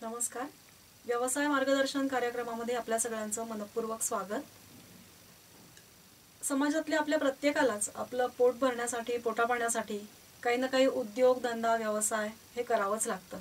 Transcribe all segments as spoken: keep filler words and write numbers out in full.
नमस्कार. व्यवसाय मार्गदर्शन कार्यक्रमामध्ये आपल्या सगळ्यांचं मनपूर्वक स्वागत. समाजातल्या आपल्या प्रत्येकालाच आपलं पोट भरण्यासाठी, पोटापाण्यासाठी काही ना काही उद्योग, धंदा, व्यवसाय हे करावंच लागतं.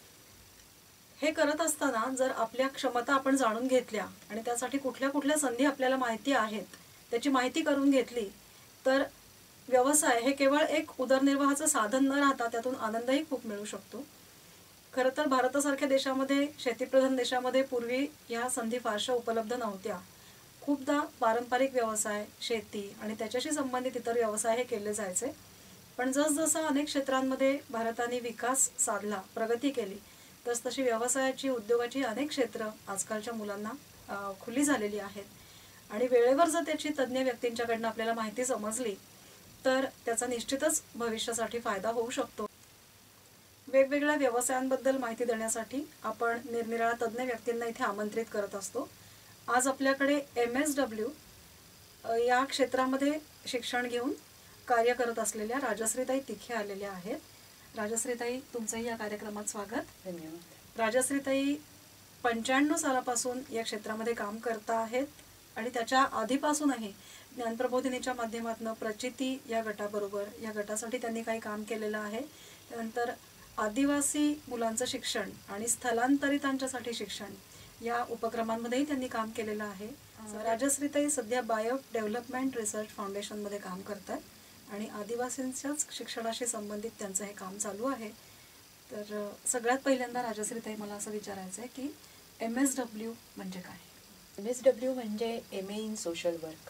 हे करत असताना जर आपल्या क्षमता आपण जाणून घेतल्या आणि त्यासाठी कुठल्या कुठल्या संधी आपल्याला माहिती आहेत त्याची माहिती करून घेतली तर व्यवसाय हे केवळ एक उदरनिर्वाहाचं साधन न राहता त्यातून आनंदही खूप मिळू शकतो. खरं तर भारतासारख्या देशामध्ये, शेतीप्रधान देशामध्ये पूर्वी या संधी फारशा उपलब्ध नव्हत्या. खूपदा पारंपरिक व्यवसाय, शेती आणि त्याच्याशी संबंधित इतर व्यवसाय हे केले जायचे. पण जसजसा अनेक क्षेत्रांमध्ये भारताने विकास साधला, प्रगती केली, तसतशी व्यवसायाची, उद्योगाची अनेक क्षेत्र आजकालच्या मुलांना खुली झालेली आहेत. आणि वेळेवर जर त्याची तज्ज्ञ व्यक्तींच्याकडनं आपल्याला माहिती समजली तर त्याचा निश्चितच भविष्यासाठी फायदा होऊ शकतो. वेगवेगळ्या व्यवसायांबद्दल माहिती देण्यासाठी आपण निरनिराळ्या तज्ज्ञ व्यक्तींना इथे आमंत्रित करत असतो. आज आपल्याकडे एम एस डब्ल्यू या क्षेत्रामध्ये शिक्षण घेऊन कार्य करत असलेल्या राजश्रीताई तिखे आलेल्या आहेत. राजश्रीताई, तुमचंही या कार्यक्रमात स्वागत. धन्यवाद. राजश्रीताई पंच्याण्णव सालापासून या क्षेत्रामध्ये काम करता आहेत आणि त्याच्या आधीपासूनही ज्ञानप्रबोधिनीच्या माध्यमातून प्रचिती या गटाबरोबर, या गटासाठी त्यांनी काही काम केलेलं आहे. त्यानंतर आदिवासी मुलांचं शिक्षण आणि स्थलांतरितांच्यासाठी शिक्षण या उपक्रमांमध्येही त्यांनी काम केलेलं आहे. राजश्रीताई सध्या बायो डेव्हलपमेंट रिसर्च फाउंडेशनमध्ये काम करतात आणि आदिवासींच्याच शिक्षणाशी संबंधित त्यांचं हे काम चालू आहे. तर सगळ्यात पहिल्यांदा राजश्रीताई, मला असं विचारायचं आहे की एम एस डब्ल्यू म्हणजे काय? एम एस डब्ल्यू म्हणजे M A in social work.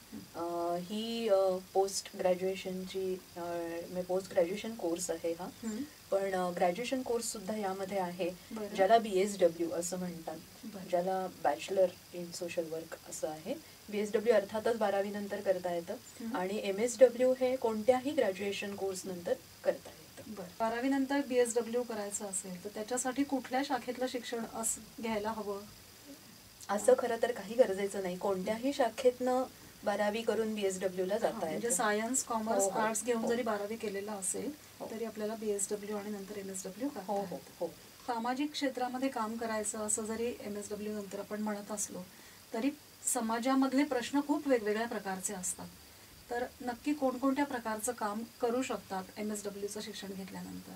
ही पोस्ट ग्रॅज्युएशनची पोस्ट ग्रॅज्युएशन कोर्स आहे हा. पण ग्रॅज्युएशन कोर्स सुद्धा यामध्ये आहे ज्याला बी एस डब्ल्यू असं म्हणतात, ज्याला बॅचलर इन सोशल वर्क असं आहे. बी एस डब्ल्यू अर्थातच बारावी नंतर करता येतं आणि एम एस डब्ल्यू हे कोणत्याही ग्रॅज्युएशन कोर्स नंतर करता येतं. बरं, बारावी नंतर बी एस डब्ल्यू करायचं असेल तर त्याच्यासाठी कुठल्या शाखेतलं शिक्षण असं घ्यायला हवं? असं खरं तर काही गरजेचं नाही. कोणत्याही शाखेतनं बारावी करून बी एस डब्ल्यू ला जाता येतं. म्हणजे सायन्स, कॉमर्स, आर्ट्स घेऊन जरी बारावी केलेला असेल तरी आपल्याला बी एस डब्ल्यू आणि नंतर एम एस डब्ल्यू हो हो हो सामाजिक क्षेत्रामध्ये काम करायचं असं जरी एम एस डब्ल्यू नंतर आपण म्हणत असलो तरी समाजामधले प्रश्न खूप वेगवेगळ्या प्रकारचे असतात. तर नक्की कोणकोणत्या प्रकारचं काम करू शकतात एम एस डब्ल्यूचं शिक्षण घेतल्यानंतर?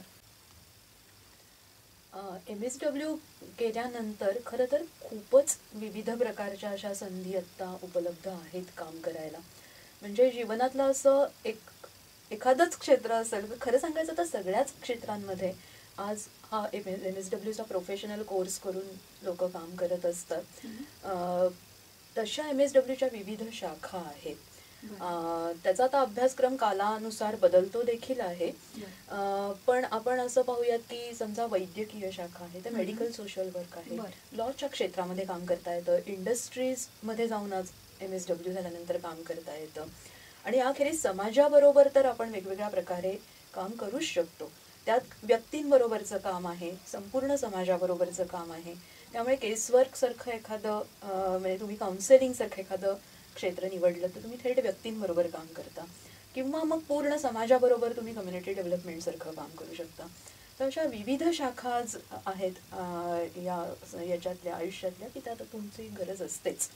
एम एस डब्ल्यू केल्यानंतर खरं तर खूपच विविध प्रकारच्या अशा संधी आत्ता उपलब्ध आहेत काम करायला. म्हणजे जीवनातलं असं एक एखादंच क्षेत्र असेल, खरं सांगायचं तर सगळ्याच क्षेत्रांमध्ये आज हा एम एम एस डब्ल्यूचा प्रोफेशनल कोर्स करून लोक काम करत असतात. तशा एम एस डब्ल्यूच्या विविध शाखा आहेत. त्याचा आता अभ्यासक्रम कालानुसार बदलतो देखील आहे. पण आपण असं पाहूयात की समजा वैद्यकीय शाखा आहे, तर मेडिकल सोशल वर्क आहे, लॉच्या क्षेत्रामध्ये काम करता येतं, इंडस्ट्रीज मध्ये जाऊन आज एम एस डब्ल्यू झाल्यानंतर काम करता येतं. आणि अखेरीस समाजाबरोबर तर आपण वेगवेगळ्या प्रकारे काम करूच शकतो. त्यात व्यक्तींबरोबरचं काम आहे, संपूर्ण समाजाबरोबरचं काम आहे. त्यामुळे केसवर्क सारखं एखादं म्हणजे तुम्ही काउन्सिलिंग सारखं एखादं क्षेत्र निवडलं तर तुम्ही थेट व्यक्तींबरोबर काम करता, किंवा मग पूर्ण समाजाबरोबर तुम्ही कम्युनिटी डेव्हलपमेंट सारखं काम करू शकता. तर अशा विविध शाखा आहेत या याच्यातल्या आयुष्यातल्या की त्यात तुमची गरज असतेच.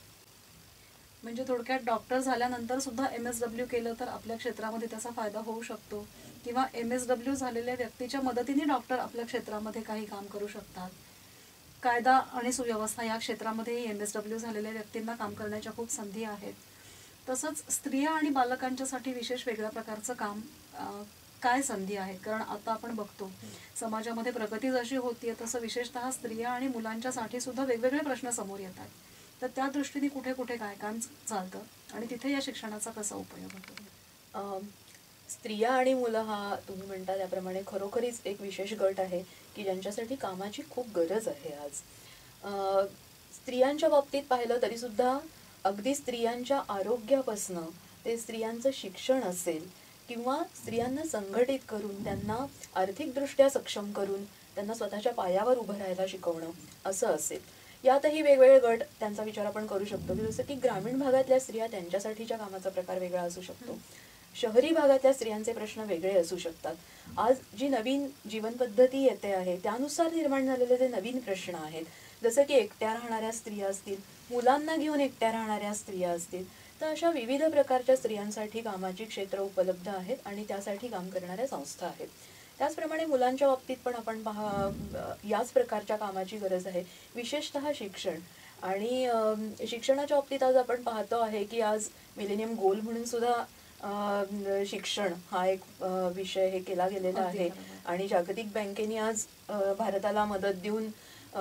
म्हणजे थोडक्यात डॉक्टर झाल्यानंतर सुद्धा एम एस डब्ल्यू केलं तर आपल्या क्षेत्रामध्ये त्याचा फायदा होऊ शकतो, किंवा एम एस डब्ल्यू झालेल्या व्यक्तीच्या मदतीने डॉक्टर आपल्या क्षेत्रामध्ये काही काम करू शकतात. कायदा आणि सुव्यवस्था या क्षेत्रामध्ये एम एस डब्ल्यू झालेल्या व्यक्तींना काम करण्याच्या खूप संधी आहेत. तसंच स्त्रिया आणि बालकांच्यासाठी विशेष वेगळ्या प्रकारचं काम काय संधी आहेत? कारण आता आपण बघतो समाजामध्ये प्रगती जशी होतीये तसं विशेषतः स्त्रिया आणि मुलांच्यासाठी सुद्धा वेगवेगळे प्रश्न समोर येतात. तर त्या दृष्टीने कुठे कुठे काय काम चालतं आणि तिथे या शिक्षणाचा कसा उपयोग होतो? स्त्रिया आणि मुलं हा तुम्ही म्हणता त्याप्रमाणे खरोखरीच एक विशेष गट आहे की ज्यांच्यासाठी कामाची खूप गरज आहे आज. स्त्रियांच्या बाबतीत पाहिलं तरी सुद्धा अगदी स्त्रियांच्या आरोग्यापासनं ते स्त्रियांचं शिक्षण असेल किंवा स्त्रियांना संघटित करून त्यांना आर्थिकदृष्ट्या सक्षम करून त्यांना स्वतःच्या पायावर उभं राहायला शिकवणं असं असेल. यातही वेगवेगळे गट त्यांचा विचार आपण करू शकतो की जसं की ग्रामीण भागातल्या स्त्रिया त्यांच्यासाठीच्या कामाचा प्रकार वेगळा असू शकतो. शहरी भागातल्या स्त्रियांचे प्रश्न वेगळे असू शकतात. आज जी नवीन जीवन पद्धती येते आहे त्यानुसार निर्माण झालेले जे नवीन प्रश्न आहेत, जसं की एकट्या राहणाऱ्या स्त्रिया असतील, मुलांना घेऊन एकट्या राहणाऱ्या स्त्रिया असतील, तर अशा विविध प्रकारच्या स्त्रियांसाठी कामाची क्षेत्र उपलब्ध आहेत आणि त्यासाठी काम करणाऱ्या संस्था आहेत. त्याचप्रमाणे मुलांच्या बाबतीत पण आपण पहा याच प्रकारच्या कामाची गरज आहे, विशेषतः शिक्षण. आणि अम, शिक्षणाच्या बाबतीत आज आपण पाहतो आहे की आज मिलेनियम गोल म्हणून सुद्धा अ, शिक्षण हा एक अ, विषय हे केला गेलेला अगदी आहे. बरोबर. आणि जागतिक बँकेने आज अ, भारताला मदत देऊन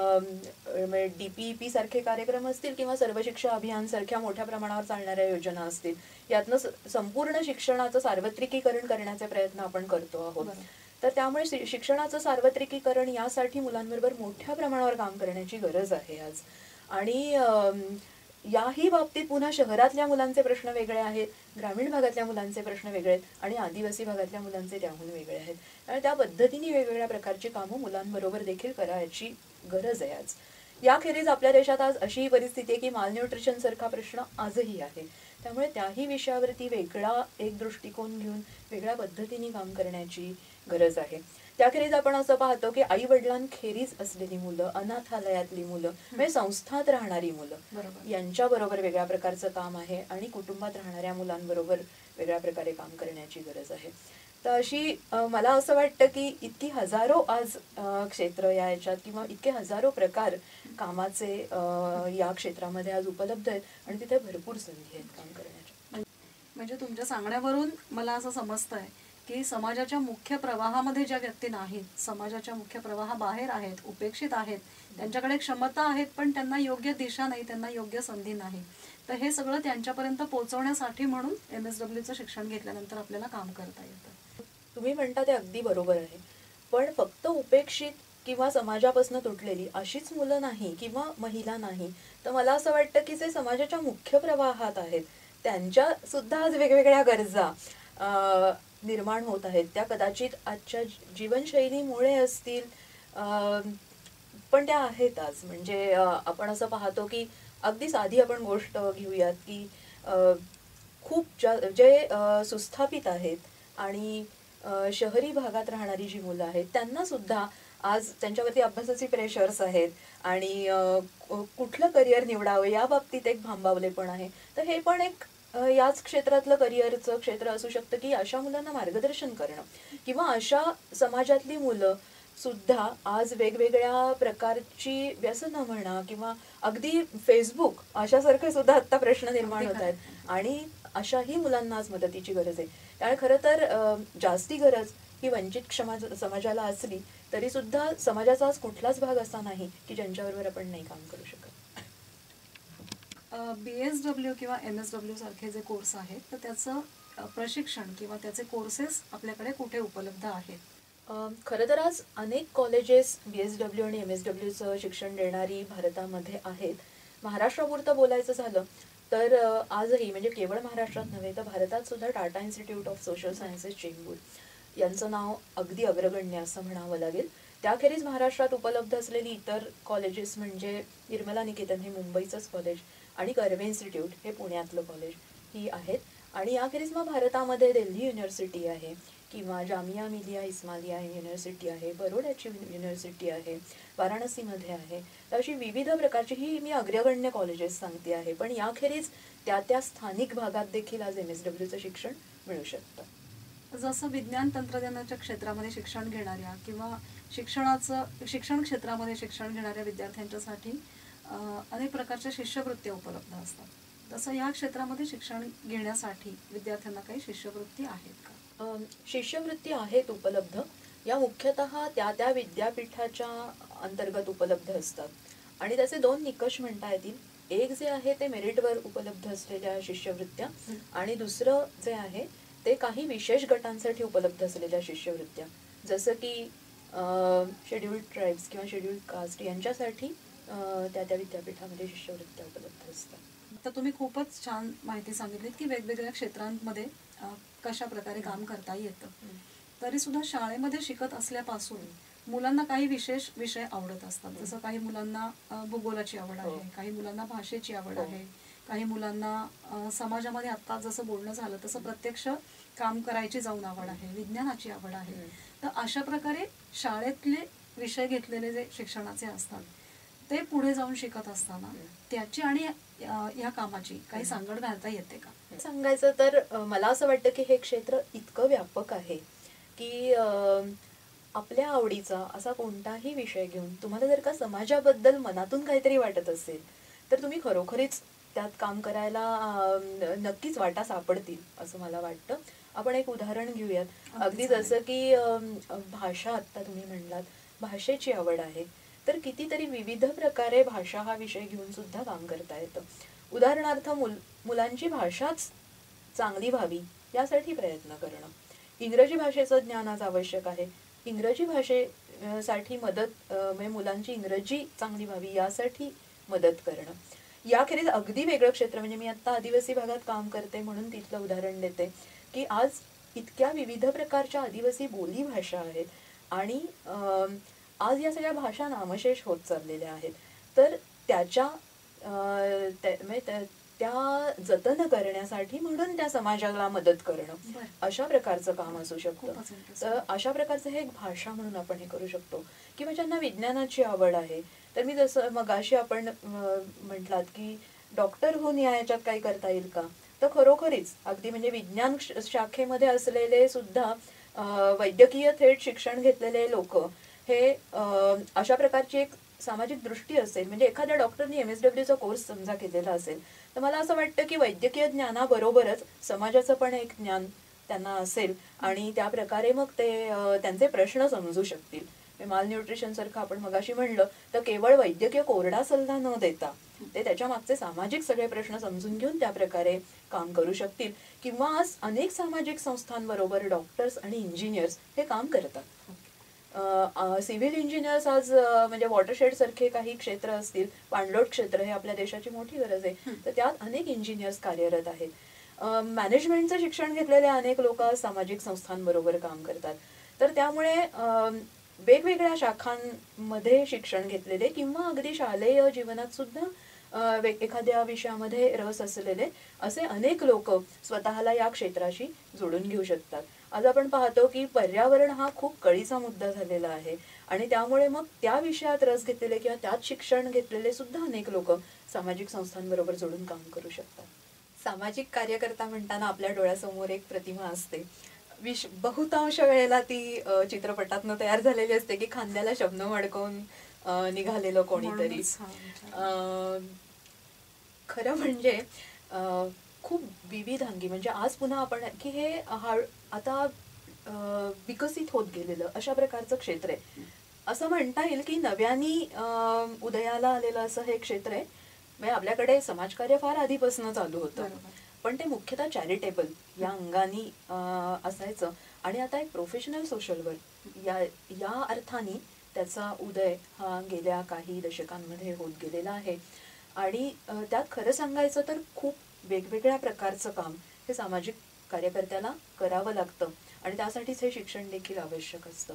डीपीईपी सारखे कार्यक्रम असतील किंवा सर्व शिक्षा अभियान सारख्या मोठ्या प्रमाणावर चालणाऱ्या योजना असतील, यातनं स- संपूर्ण शिक्षणाचं सार्वत्रिकीकरण करण्याचे प्रयत्न आपण करतो आहोत. बरोबर. तर त्यामुळे शि- शिक्षणाचं सार्वत्रिकीकरण यासाठी मुलांबरोबर मोठ्या प्रमाणावर काम करण्याची गरज आहे आज. आणि अम, याही बाबतीत पुन्हा शहरातल्या मुलांचे प्रश्न वेगळे आहेत, ग्रामीण भागातल्या मुलांचे प्रश्न वेगळे आहेत आणि आदिवासी भागातल्या मुलांचे त्याहून वेगळे आहेत. आणि त्या पद्धतीने वेगवेगळ्या प्रकारची कामं मुलांबरोबर देखील करायची गरज आहे आज. याखेरीज आपल्या देशात आज अशी परिस्थिती आहे की मालन्यूट्रिशन सारखा प्रश्न आजही आहे. त्यामुळे त्याही विषयावरती वेगळा एक दृष्टिकोन घेऊन वेगळ्या पद्धतीने काम करण्याची गरज आहे. त्याखेरीज आपण असं पाहतो की आई वडिलांखेरीज असलेली मुलं, अनाथालयातली मुलं, म्हणजे संस्थात राहणारी मुलं, बरोबर. यांच्याबरोबर वेगळ्या प्रकारचं काम आहे आणि कुटुंबात राहणाऱ्या मुलांबरोबर वेगळ्या प्रकारे काम करण्याची गरज आहे. तर अशी अ, मला असं वाटतं की इतकी हजारो आज अ, क्षेत्र या याच्यात किंवा इतके हजारो प्रकार कामाचे अ, या क्षेत्रामध्ये आज उपलब्ध आहेत आणि तिथे भरपूर संधी आहेत काम करण्याच्या. म्हणजे तुमच्या सांगण्यावरून मला असं समजतंय की समाजाच्या मुख्य प्रवाहामध्ये ज्या व्यक्ती नाहीत, समाजाच्या मुख्य प्रवाहाबाहेर आहेत, उपेक्षित आहेत, त्यांच्याकडे क्षमता आहेत पण त्यांना योग्य दिशा नाही, त्यांना योग्य संधी नाही, तर हे सगळं त्यांच्यापर्यंत पोहोचवण्यासाठी म्हणून एम एस डब्ल्यूचं शिक्षण घेतल्यानंतर आपल्याला काम करता येतं. तुम्ही म्हणता ते अगदी बरोबर आहे. पण फक्त उपेक्षित किंवा समाजापासून तुटलेली अशीच मुलं नाही किंवा महिला नाही, तर मला असं वाटतं की जे समाजाच्या मुख्य प्रवाहात आहेत त्यांच्या सुद्धा आज वेगवेगळ्या गरजा अ, निर्माण होत आहेत. त्या कदाचित आजच्या जीवनशैलीमुळे असतील, अ, पण त्या आहेत आज. म्हणजे अ, आपण असं पाहतो की अगदी साधी आपण गोष्ट घेऊयात की अ, खूप ज्या जे अ, सुस्थापित आहेत आणि अ, शहरी भागात राहणारी जी मुलं आहेत त्यांना सुद्धा आज त्यांच्यावरती अभ्यासाचे प्रेशर्स आहेत आणि अ, कु- कुठलं करिअर निवडावं या बाबतीत एक भांबावलेपण आहे. तर हे पण एक अ, याच क्षेत्रातलं करिअरचं क्षेत्र असू शकतं की अशा मुलांना मार्गदर्शन करणं किंवा अशा समाजातली मुलं सुद्धा आज वेगवेगळ्या प्रकारची व्यसनं म्हणा किंवा अगदी फेसबुक अशासारखे सुद्धा आता प्रश्न निर्माण अगदी होत आहेत खरं. आणि अशाही मुलांना आज मदतीची गरज आहे. त्यामुळे खरं तर अ, जास्ती गरज ही वंचित क्षमा समाजाला असली तरी सुद्धा समाजाचा आज कुठलाच भाग असा नाही की ज्यांच्याबरोबर आपण नाही काम करू शकत. बी एस डब्ल्यू किंवा एम एस डब्ल्यू सारखे जे कोर्स आहेत तर त्याचं अ, प्रशिक्षण किंवा त्याचे कोर्सेस आपल्याकडे कुठे उपलब्ध आहेत? अम, खरं तर आज अनेक कॉलेजेस बी एस डब्ल्यू आणि एम एस डब्ल्यूचं शिक्षण देणारी भारतामध्ये आहेत. महाराष्ट्रापुरतं बोलायचं झालं तर अ, आजही म्हणजे केवळ महाराष्ट्रात नव्हे तर भारतात सुद्धा Tata Institute of Social Sciences Chembur यांचं नाव अगदी अग्रगण्य असं म्हणावं लागेल. त्याखेरीज महाराष्ट्रात उपलब्ध असलेली इतर कॉलेजेस म्हणजे निर्मला निकेतन हे मुंबईचंच कॉलेज आणि कर्वे इन्स्टिट्यूट हे पुण्यातलं कॉलेज ही आहेत. आणि याखेरीज मग भारतामध्ये दिल्ली युनिव्हर्सिटी आहे किंवा जामिया मिलिया इस्मालिया युनिव्हर्सिटी आहे, बरोड्याची युनिव्हर्सिटी आहे, वाराणसीमध्ये आहे. तर अशी विविध प्रकारची ही मी अग्रगण्य कॉलेजेस सांगते आहे. पण याखेरीज त्या त्या स्थानिक भागात देखील आज एम एस डब्ल्यूचं शिक्षण मिळू शकतं. जसं विज्ञान तंत्रज्ञानाच्या क्षेत्रामध्ये शिक्षण घेणाऱ्या किंवा शिक्षणाचं शिक्षण क्षेत्रामध्ये शिक्षण घेणाऱ्या विद्यार्थ्यांच्यासाठी अ, अनेक प्रकारच्या शिष्यवृत्त्या उपलब्ध असतात, तसं या क्षेत्रामध्ये शिक्षण घेण्यासाठी विद्यार्थ्यांना काही शिष्यवृत्ती आहेत का? अम, शिष्यवृत्ती आहेत उपलब्ध. या मुख्यतः त्या त्या विद्यापीठाच्या अंतर्गत उपलब्ध असतात आणि त्याचे दोन निकष म्हणता येतील. एक जे आहे ते मेरिटवर उपलब्ध असलेल्या शिष्यवृत्त्या आणि दुसरं जे आहे ते काही विशेष गटांसाठी उपलब्ध असलेल्या शिष्यवृत्त्या, जसं की शेड्यूल्ड ट्राईब्स किंवा शेड्यूल्ड कास्ट यांच्यासाठी अ, त्या त्या विद्यापीठामध्ये शिष्यवृत्त्या उपलब्ध असतात. तर तुम्ही खूपच छान माहिती सांगितलीत की वेगवेगळ्या क्षेत्रांमध्ये अ, कशा प्रकारे काम करता येतं. तरी सुद्धा शाळेमध्ये शिकत असल्यापासून मुलांना काही विशेष विषय आवडत असतात. जसं काही मुलांना अ, भूगोलाची आवड हो. आहे, काही मुलांना भाषेची आवड हो. आहे, काही मुलांना अ, समाजामध्ये आत्ता जसं बोलणं झालं तसं प्रत्यक्ष काम करायची जाऊन आवड आहे, विज्ञानाची आवड आहे. तर अशा प्रकारे शाळेतले विषय घेतलेले जे शिक्षणाचे असतात ते पुढे जाऊन शिकत असताना त्याची आणि अ, ह्या कामाची काही सांगड घालता येते का? सांगायचं तर अ, मला असं वाटतं की हे क्षेत्र इतकं व्यापक आहे की अ, आपल्या आवडीचा असा कोणताही विषय घेऊन तुम्हाला जर का समाजाबद्दल मनातून काहीतरी वाटत असेल तर तुम्ही खरोखरीच त्यात काम करायला अ, न- नक्कीच वाटा सापडतील असं मला वाटतं. आपण एक उदाहरण घेऊयात. अगदी चालेल. जसं की अम, भाषा आत्ता तुम्ही म्हणलात, भाषेची आवड आहे तर कितीतरी विविध प्रकारे भाषा हा विषय घेऊन सुद्धा काम करता येतं. उदाहरणार्थ मुल मुलांची भाषाच चांगली व्हावी यासाठी प्रयत्न करणं. इंग्रजी भाषेचं ज्ञान आज आवश्यक आहे. इंग्रजी भाषेसाठी मदत अ, म्हणजे मुलांची इंग्रजी चांगली व्हावी यासाठी मदत करणं. याखेरीज अगदी वेगळं क्षेत्र म्हणजे मी आता आदिवासी भागात काम करते म्हणून तिथलं उदाहरण देते की आज इतक्या विविध प्रकारच्या आदिवासी बोली भाषा आहेत आणि अम, आज या सगळ्या भाषा नामशेष होत चाललेल्या आहेत. तर त्याच्या अ, त्या- म्हणजे त्या- त्या जतन करण्यासाठी म्हणून त्या समाजाला मदत करणं बरं. अशा प्रकारचं काम असू शकतं. खूपच interesting. तर अशा प्रकारचं हे एक भाषा म्हणून आपण हे करू शकतो. किंवा ज्यांना विज्ञानाची आवड आहे तर मी जसं मगाशी आपण अं, म्हटलात की डॉक्टर होऊन या याच्यात काही करता येईल का, तर खरोखरीच अगदी म्हणजे विज्ञान श- शाखेमध्ये असलेले सुद्धा अं, वैद्यकीय थेट शिक्षण घेतलेले लोक हे अं, अशा प्रकारची एक सामाजिक दृष्टी असेल म्हणजे एखाद्या डॉक्टरनी एम एस डब्ल्यूचा कोर्स समजा केलेला असेल तर मला असं वाटतं की वैद्यकीय ज्ञानाबरोबरच समाजाचं पण एक ज्ञान त्यांना असेल आणि त्या प्रकारे मग ते अं, त्यांचे प्रश्न समजू शकतील. माल न्यूट्रिशन सारखं आपण मगाशी म्हणलं तर केवळ वैद्यकीय कोरडा सल्ला न देता ते त्याच्या मागचे सामाजिक सगळे प्रश्न समजून घेऊन त्या प्रकारे काम करू शकतील. किंवा आज अनेक सामाजिक संस्थांबरोबर डॉक्टर्स आणि इंजिनियर्स हे काम करतात. सिव्हिल इंजिनियर्स आज अ, म्हणजे वॉटरशेड सारखे काही क्षेत्र असतील, पाणलोट क्षेत्र हे आपल्या देशाची मोठी गरज आहे तर त्यात अनेक इंजिनियर्स कार्यरत आहेत. मॅनेजमेंटचं शिक्षण घेतलेले अनेक लोक आज सामाजिक संस्थांबरोबर काम करतात. तर त्यामुळे अ, वेगवेगळ्या शाखांमध्ये शिक्षण घेतलेले किंवा अगदी शालेय जीवनात सुद्धा अ, वे- एखाद्या विषयामध्ये रस असलेले असे अनेक लोक स्वतःला या क्षेत्राशी जोडून घेऊ शकतात. आज आपण पाहतो की पर्यावरण हा खूप कळीचा मुद्दा झालेला आहे आणि त्यामुळे मग त्या विषयात रस घेतलेले किंवा त्यात शिक्षण घेतलेले सुद्धा अनेक लोक सामाजिक संस्थांबरोबर जोडून काम करू शकतात. सामाजिक कार्यकर्ता म्हणताना आपल्या डोळ्यासमोर एक प्रतिमा असते. विश बहुतांश वेळेला ती अ, चित्रपटातनं तयार झालेली असते की खांद्याला शबनम अडकवून अ, निघालेलं कोणीतरी. म्हणूनच हा विचार. अ, खरं म्हणजे अ, खूप विविधांगी म्हणजे आज पुन्हा आपण की हे हा आता अ, विकसित होत गेलेलं अशा प्रकारचं क्षेत्र आहे. असं म्हणता येईल की नव्यानी अ, उदयाला आलेलं असं हे क्षेत्र आहे. म्हणजे आपल्याकडे समाजकार्य फार आधीपासून चालू होतं बरोबर. पण ते मुख्यतः चॅरिटेबल या अंगाने अ, असायचं आणि आता एक प्रोफेशनल सोशल वर्क या या अर्थाने त्याचा उदय हा गेल्या काही दशकांमध्ये होत गेलेला आहे. आणि अ, त्यात खरं सांगायचं तर खूप वेगवेगळ्या प्रकारचं काम हे सामाजिक कार्यकर्त्याला करावं लागतं आणि त्यासाठीच हे शिक्षण देखील आवश्यक असतं.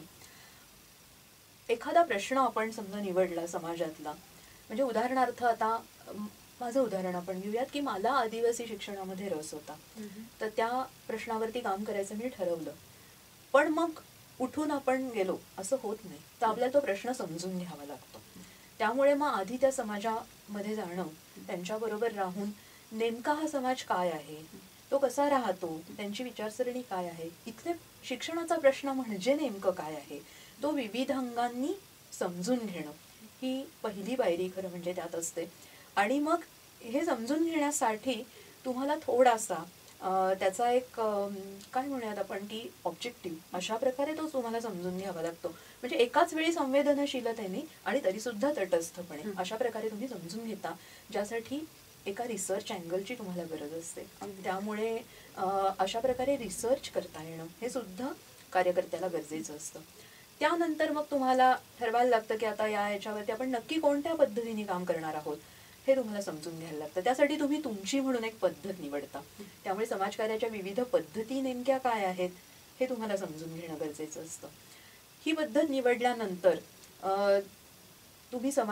एखादा प्रश्न आपण समजा निवडला समाजातला म्हणजे उदाहरणार्थ आता अम, माझं उदाहरण आपण घेऊयात की मला आदिवासी शिक्षणामध्ये रस होता तर त्या प्रश्नावरती काम करायचं मी ठरवलं. पण मग उठून आपण गेलो असं होत नाही तर आपल्याला तो प्रश्न समजून घ्यावा लागतो. त्यामुळे मग आधी त्या समाजामध्ये जाणं त्यांच्याबरोबर राहून नेमका हा समाज काय आहे, तो कसा राहतो, त्यांची विचारसरणी काय आहे, इथले शिक्षणाचा प्रश्न म्हणजे नेमकं काय आहे, तो विविध अंगांनी समजून घेणं ही पहिली पायरी खरं म्हणजे त्यात असते. आणि मग हे समजून घेण्यासाठी तुम्हाला थोडासा अ, त्याचा एक अम, काय म्हणूयात आपण की ऑब्जेक्टिव्ह अशा प्रकारे तो तुम्हाला समजून घ्यावा लागतो. म्हणजे एकाच वेळी संवेदनशीलतेने आणि तरी सुद्धा तटस्थपणे अशा प्रकारे तुम्ही समजून घेता ज्यासाठी एका रिसर्च अँगलची तुम्हाला गरज असते. त्यामुळे अ, अशा प्रकारे रिसर्च करता येणं हे सुद्धा कार्यकर्त्याला गरजेचं असतं. त्यानंतर मग तुम्हाला ठरवायला लागतं की आता या याच्यावरती आपण नक्की कोणत्या पद्धतीने काम करणार आहोत हे तुम्हाला समजून घ्यायला लागतं. त्यासाठी तुम्ही तुमची म्हणून एक पद्धत निवडता. त्यामुळे समाजकार्याच्या विविध पद्धती नेमक्या काय आहेत हे तुम्हाला समजून घेणं गरजेचं असतं. ही पद्धत निवडल्यानंतर अ, तुम्ही समाजा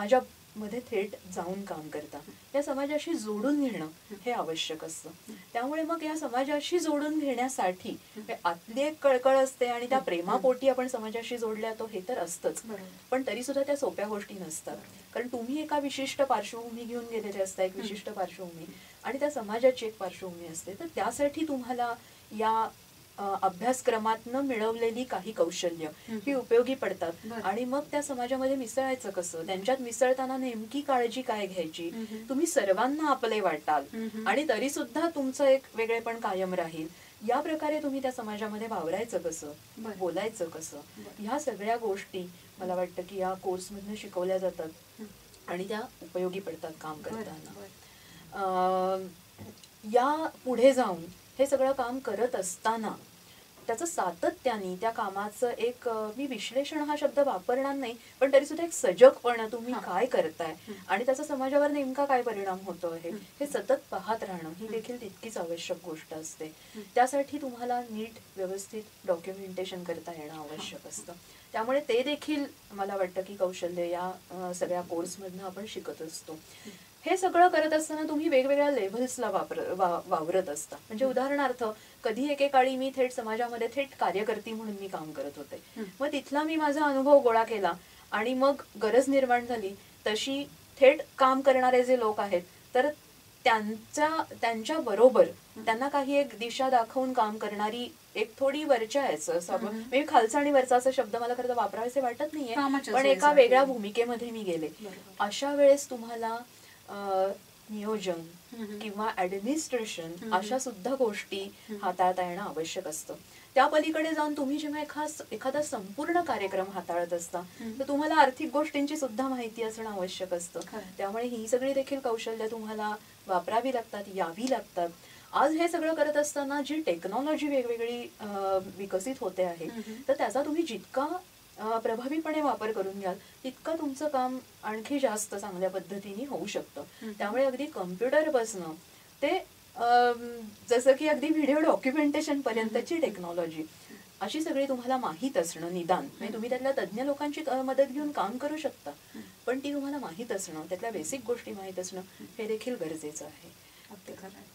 मध्ये थेट जाऊन काम करता, या समाजाशी जोडून घेणं हे आवश्यक असतं. त्यामुळे मग या समाजाशी जोडून घेण्यासाठी आतली एक कळकळ असते आणि त्या प्रेमापोटी आपण समाजाशी जोडल्या तो हे तर असतंच, पण तरी सुद्धा त्या सोप्या गोष्टी नसतात. कारण तुम्ही एका विशिष्ट पार्श्वभूमी घेऊन गेलेले असता, एक विशिष्ट पार्श्वभूमी, आणि त्या समाजाची एक पार्श्वभूमी असते. तर त्यासाठी तुम्हाला या अभ्यासक्रमातनं मिळवलेली काही कौशल्य ही उपयोगी पडतात. आणि मग त्या समाजामध्ये मिसळायचं कसं, त्यांच्यात मिसळताना नेमकी काळजी काय घ्यायची, तुम्ही सर्वांना आपले वाटाल आणि तरी सुद्धा तुमचं एक वेगळेपण कायम राहील, या प्रकारे तुम्ही त्या समाजामध्ये वावरायचं कसं, बोलायचं कसं, ह्या सगळ्या गोष्टी मला वाटतं की या कोर्समधनं शिकवल्या जातात आणि त्या उपयोगी पडतात काम करताना. या पुढे जाऊन हे सगळं काम करत असताना त्याचं सातत्याने त्या कामाचं एक, मी विश्लेषण हा शब्द वापरणार नाही, पण तरी सुद्धा एक सजगपणा, तुम्ही काय करताय आणि त्याचा समाजावर नेमका काय परिणाम होतो आहे हे सतत पाहत राहणं ही देखील तितकीच आवश्यक गोष्ट असते. त्यासाठी तुम्हाला नीट व्यवस्थित डॉक्युमेंटेशन करता येणं आवश्यक असतं. त्यामुळे ते देखील मला वाटतं की कौशल्य या सगळ्या कोर्समधनं आपण शिकत असतो. हे सगळं करत असताना तुम्ही वेगवेगळ्या लेव्हल्सला वापर वा वावरत असता. म्हणजे उदाहरणार्थ, कधी एकेकाळी मी थेट समाजामध्ये थेट कार्यकर्ती म्हणून मी काम करत होते. मग तिथला मी माझा अनुभव गोळा केला आणि मग गरज निर्माण झाली तशी थेट काम करणारे जे लोक आहेत तर त्यांच्या त्यांच्या बरोबर त्यांना काही एक दिशा दाखवून काम करणारी एक थोडी वरच्या याचं, मी खालचा आणि वरचा असा शब्द मला खरं तर वापरायचे वाटत नाहीये, पण एका वेगळ्या भूमिकेमध्ये मी गेले. अशा वेळेस तुम्हाला नियोजन किंवा ऍडमिनिस्ट्रेशन अशा सुद्धा गोष्टी हाताळता येणं आवश्यक असतं. त्या पलीकडे जाऊन तुम्ही जेव्हा एखादा एखादा संपूर्ण कार्यक्रम हाताळत असता तर तुम्हाला आर्थिक गोष्टींची सुद्धा माहिती असणं आवश्यक असतं. त्यामुळे ही सगळी देखील कौशल्य तुम्हाला वापरावी लागतात, यावी लागतात. आज हे सगळं करत असताना जी टेक्नॉलॉजी वेगवेगळी विकसित होते आहे तर त्याचा तुम्ही जितका प्रभावीपणे वापर करून घ्याल तितकं तुमचं काम आणखी जास्त चांगल्या पद्धतीने होऊ शकतं. त्यामुळे अगदी कम्प्युटर बसणं ते जसं की अगदी व्हिडिओ डॉक्युमेंटेशन पर्यंतची टेक्नॉलॉजी अशी सगळी तुम्हाला माहीत असणं, निदान म्हणजे तुम्ही त्यातल्या तज्ज्ञ लोकांची मदत घेऊन काम करू शकता, पण ती तुम्हाला माहीत असणं, त्यातल्या बेसिक गोष्टी माहीत असणं हे देखील गरजेचं आहे. अगदी खरं आहे.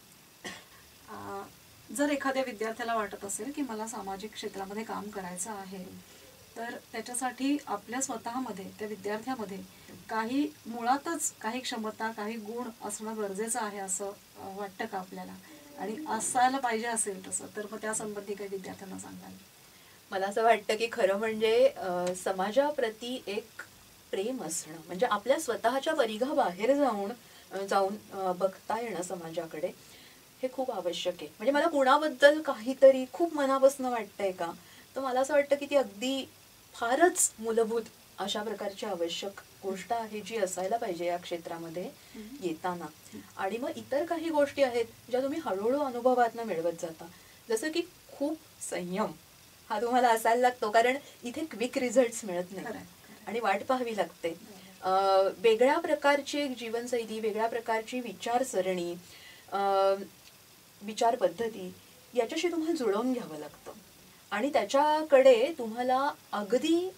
जर एखाद्या विद्यार्थ्याला वाटत असेल की मला सामाजिक क्षेत्रामध्ये काम करायचं आहे तर त्याच्यासाठी आपल्या स्वतःमध्ये, त्या विद्यार्थ्यामध्ये काही मुळातच काही क्षमता, काही गुण असणं गरजेचं आहे असं वाटतं का आपल्याला? आणि असायला पाहिजे असेल तसं तर मग त्या संबंधी काही विद्यार्थ्यांना सांगाल? मला असं वाटतं की खरं म्हणजे समाजाप्रती एक प्रेम असणं, म्हणजे आपल्या स्वतःच्या परिघा बाहेर जाऊन जाऊन बघता येणं समाजाकडे, हे खूप आवश्यक आहे. म्हणजे मला कुणाबद्दल काहीतरी खूप मनापासून वाटतंय का, तर मला असं वाटतं की ती अगदी फारच मूलभूत अशा प्रकारची आवश्यक गोष्ट आहे जी असायला पाहिजे या क्षेत्रामध्ये येताना. आणि मग इतर काही गोष्टी आहेत ज्या तुम्ही हळूहळू अनुभवातनं मिळवत जाता, जसं की खूप संयम हा तुम्हाला असायला लागतो, कारण इथे क्विक रिझल्ट्स मिळत नाही आणि वाट पाहावी लागते. वेगळ्या प्रकारची एक जीवनशैली, वेगळ्या प्रकारची विचारसरणी, विचार पद्धती याच्याशी तुम्हाला जुळवून घ्यावं लागतं आणि त्याच्याकडे तुम्हाला अगदी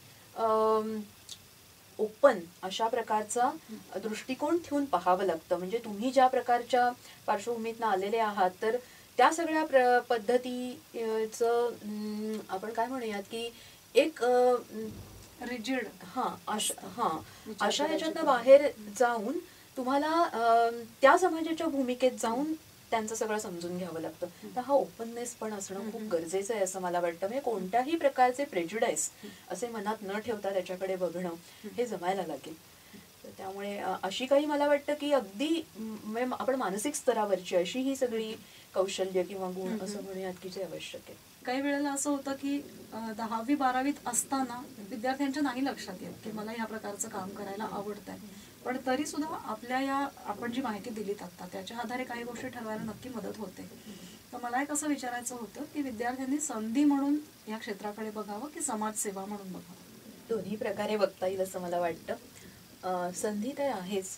ओपन अशा प्रकारचा दृष्टिकोन ठेवून पाहावं लागतं. म्हणजे तुम्ही ज्या प्रकारच्या पार्श्वभूमीतनं आलेले आहात तर त्या सगळ्या प्र पद्धतीचं आपण काय म्हणूयात की एक रिजिड हां अशा हां अशा ह्याच्यातनं बाहेर जाऊन तुम्हाला त्या समाजाच्या भूमिकेत जाऊन त्यांचं सगळं समजून घ्यावं लागतं. तर हा ओपननेस पण असणं खूप गरजेचं आहे असं मला वाटतं. म्हणजे कोणत्याही प्रकारचे प्रेज्युडाईस असे मनात न ठेवता त्याच्याकडे बघणं हे जमायला लागेल. त्यामुळे अशी काही मला वाटतं की अगदी आपण मानसिक स्तरावरची अशी ही सगळी कौशल्य किंवा गुण असं म्हणूयात की जे आवश्यक आहे. काही वेळेला असं होतं की दहावी बारावीत असताना विद्यार्थ्यांच्या नाही लक्षात येत की मला ह्या प्रकारचं काम करायला आवडतंय, पण तरी सुद्धा आपल्या या आपण जी माहिती दिलीत आता त्याच्या आधारे काही गोष्टी ठरवायला नक्की मदत होते. तर मला एक असं विचारायचं होतं की विद्यार्थ्यांनी संधी म्हणून या क्षेत्राकडे बघावं की समाजसेवा म्हणून बघावं? दोन्ही प्रकारे बघता येईल असं मला वाटतं. संधी तर आहेच.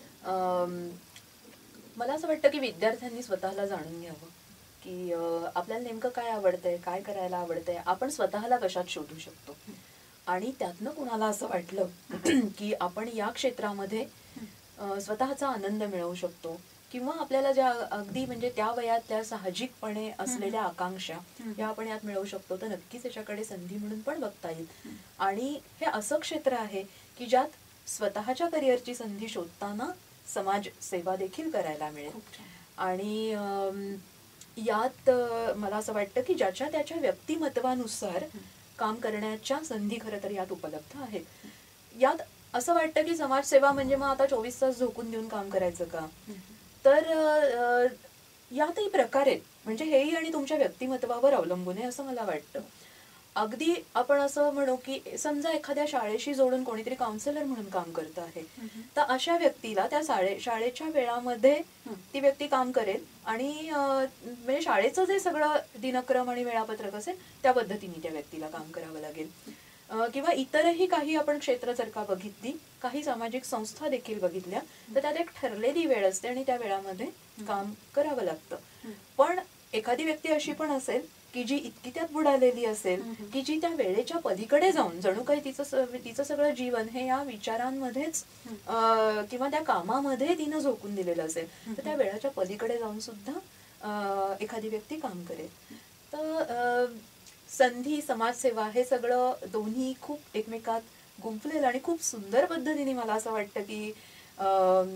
मला असं वाटतं की विद्यार्थ्यांनी स्वतःला जाणून घ्यावं की आपल्याला नेमकं काय आवडतंय, काय करायला आवडतंय, आपण स्वतःला कशात शोधू शकतो. आणि त्यातनं कुणाला असं वाटलं की आपण या क्षेत्रामध्ये अ, स्वतःचा आनंद मिळवू शकतो, किंवा आपल्याला ज्या अगदी म्हणजे त्या वयातल्या साहजिकपणे असलेल्या आकांक्षा या आपण यात मिळवू शकतो, तर नक्कीच याच्याकडे संधी म्हणून पण बघता येईल. आणि हे असं क्षेत्र आहे की ज्यात स्वतःच्या करिअरची संधी शोधताना समाज सेवा देखील करायला मिळेल. आणि अम, यात अ, मला असं वाटतं की ज्याच्या त्याच्या व्यक्तिमत्वानुसार काम करण्याच्या संधी खरं तर यात उपलब्ध आहेत. यात असं वाटतं की समाजसेवा म्हणजे मग आता चोवीस तास झोकून देऊन काम करायचं का, तर अ, यातही प्रकार आहेत. म्हणजे हेही आणि तुमच्या व्यक्तिमत्वावर अवलंबून आहे असं मला वाटतं. अगदी आपण असं म्हणू की समजा एखाद्या शाळेशी जोडून कोणीतरी काउन्सिलर म्हणून काम करत आहे, तर अशा व्यक्तीला त्या शाळे शाळेच्या वेळामध्ये ती व्यक्ती काम करेल आणि अ, म्हणजे शाळेचं जे सगळं दिनक्रम आणि वेळापत्रक असेल त्या पद्धतीने त्या व्यक्तीला काम करावं लागेल. अ, किंवा इतरही काही आपण क्षेत्र जर का बघितली, काही सामाजिक संस्था देखील बघितल्या, तर त्यात एक ठरलेली वेळ असते आणि त्या वेळामध्ये काम करावं लागतं. पण एखादी व्यक्ती अशी पण असेल की जी इतकी त्यात बुडालेली असेल की जी त्या वेळेच्या पलीकडे जाऊन जणू काही तिचं स- तिचं सगळं जीवन हे या विचारांमध्येच अ, किंवा त्या कामामध्ये तिनं झोकून दिलेलं असेल, तर त्या वेळाच्या पलीकडे जाऊन सुद्धा अ, एखादी व्यक्ती काम करेल. तर अ, संधी, समाजसेवा हे सगळं दोन्ही खूप एकमेकात गुंफलेलं आणि खूप सुंदर पद्धतीने मला असं वाटतं की अम,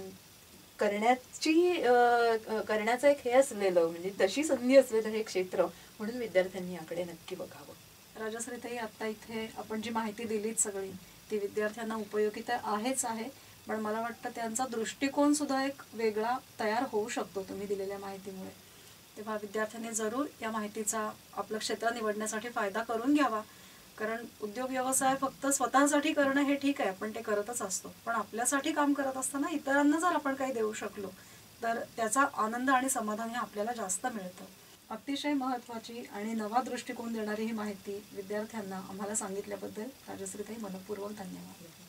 करण्याची अ, अ, करण्याचं एक हे असलेलं म्हणजे तशी संधी असलेलं हे क्षेत्र म्हणून विद्यार्थ्यांनी याकडे नक्की बघावं. राजश्रीताई, आत्ता इथे आपण जी माहिती दिलीत सगळी ती विद्यार्थ्यांना उपयोगी तर आहेच आहे, पण मला वाटतं त्यांचा दृष्टिकोन सुद्धा एक वेगळा तयार होऊ शकतो तुम्ही दिलेल्या माहितीमुळे. तेव्हा विद्यार्थ्यांनी जरूर या माहितीचा आपलं क्षेत्र निवडण्यासाठी फायदा करून घ्यावा. कारण उद्योग व्यवसाय फक्त स्वतःसाठी करणं हे ठीक आहे, आपण ते करतच असतो, पण आपल्यासाठी काम करत असताना इतरांना जर आपण काही देऊ शकलो तर त्याचा आनंद आणि समाधान हे आपल्याला जास्त मिळतं. अतिशय महत्त्वाची आणि नवा दृष्टिकोन देणारी ही माहिती विद्यार्थ्यांना आम्हाला सांगितल्याबद्दल राजश्रीताई मनपूर्वक धन्यवाद.